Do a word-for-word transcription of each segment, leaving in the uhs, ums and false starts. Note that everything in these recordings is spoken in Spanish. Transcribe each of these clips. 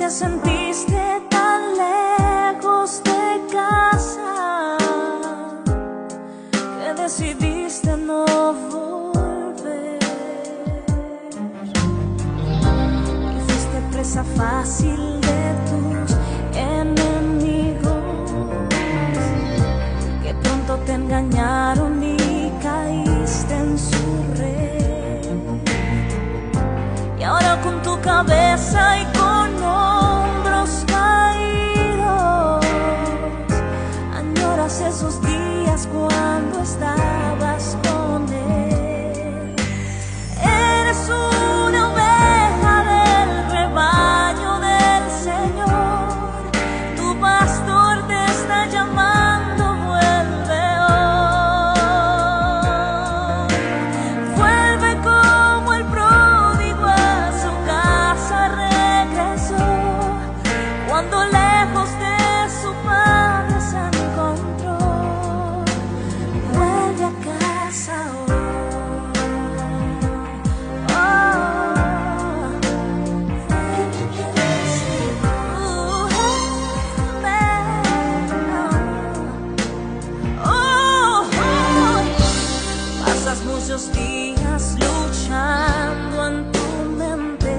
te sentiste tan lejos de casa que decidiste no volver y fuiste presa fácil de tus enemigos que pronto te engañaron y caíste en su red. Y ahora con tu cabeza y con hombros caídos añoras esos días cuando estabas con él. Eres una oveja del rebaño del Señor, tu pastor te está llamando, vuelve hoy. Vuelve como el pródigo a su casa regresó, cuando lejos de su padre se encontró. Vuelve a casa hoy. Oh, oh, oh. Pasas muchos días luchando en tu mente,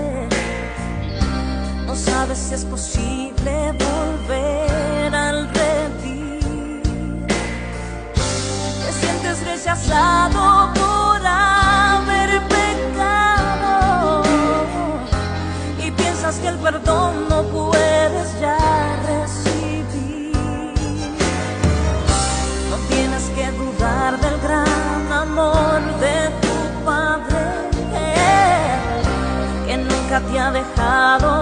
no sabes si es posible volver al redil. Te sientes rechazado por haber pecado y piensas que el perdón no puedes ya recibir. No tienes que dudar del gran amor de tu Padre, que nunca te ha dejado